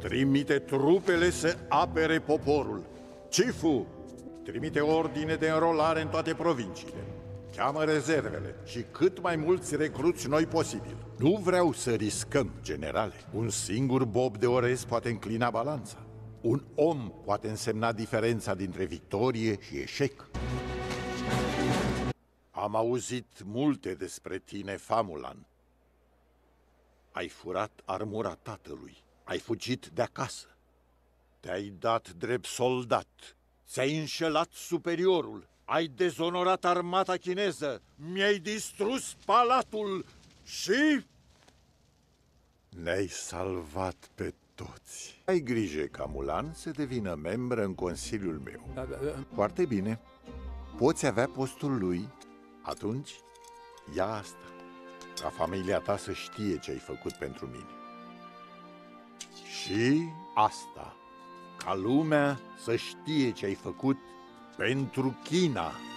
trimite trupele să apere poporul. Cifu trimite ordine de înrolare în toate provinciile. Cheamă rezervele și cât mai mulți recruți noi posibil. Nu vreau să riscăm, generale. Un singur bob de orez poate înclina balanța. Un om poate însemna diferența dintre victorie și eșec. Am auzit multe despre tine, Famulan. Ai furat armura tatălui. Ai fugit de acasă. Te-ai dat drept soldat. Ți-ai înșelat superiorul. Ai dezonorat armata chineză. Mi-ai distrus palatul și... ne-ai salvat pe toți. Ai grijă ca Mulan să devină membră în consiliul meu. Foarte bine. Poți avea postul lui. Atunci, ia asta. Ca familia ta să știe ce ai făcut pentru mine. Și asta. Ca lumea să știe ce ai făcut pentru China.